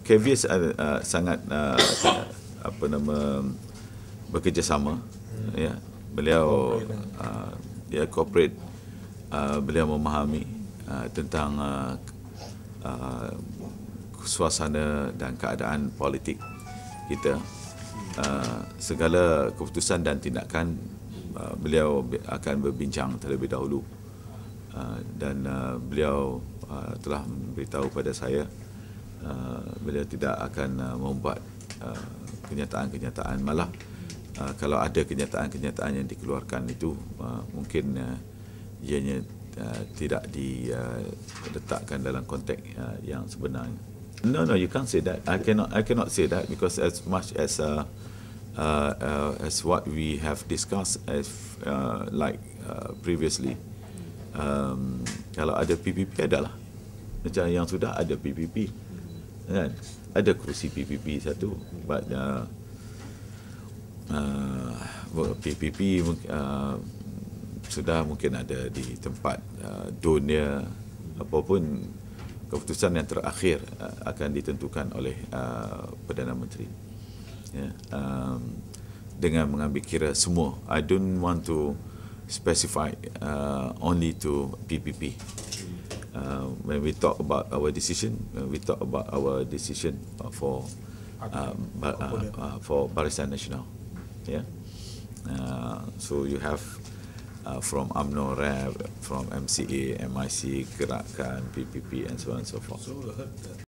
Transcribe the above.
KVS sangat bekerjasama. Ya, beliau corporate, beliau memahami tentang suasana dan keadaan politik kita. Segala keputusan dan tindakan beliau akan berbincang terlebih dahulu, dan beliau telah memberitahu pada saya beliau tidak akan membuat kenyataan-kenyataan. Malah kalau ada kenyataan-kenyataan yang dikeluarkan itu mungkin ianya tidak diletakkan dalam konteks yang sebenarnya. No, you can't say that. I cannot say that, because as much as what we have discussed previously, kalau ada PPP adalah macam yang sudah ada PPP, kan? Ada kerusi PPP satu, but PPP sudah mungkin ada di tempat dunia, apapun keputusan yang terakhir akan ditentukan oleh Perdana Menteri, ya, dengan mengambil kira semua. I don't want to specify only to PPP. When we talk about our decision, for Barisan Nasional, yeah. So you have from UMNO, RAB, from MCA, MIC, Gerakan, PPP, and so on and so forth.